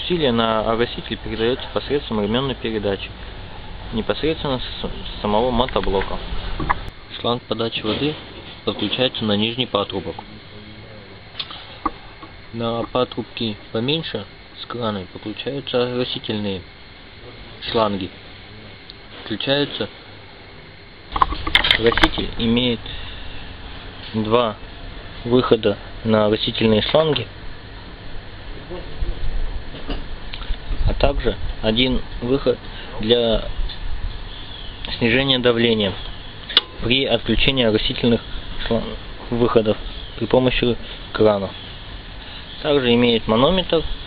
Усилие на ороситель передается посредством ременной передачи, непосредственно с самого мотоблока. Шланг подачи воды подключается на нижний патрубок. На патрубки поменьше с краной подключаются оросительные шланги. Включается ороситель, имеет два выхода на оросительные шланги, а также один выход для снижения давления при отключении оросительных выходов при помощи крана. Также имеет манометр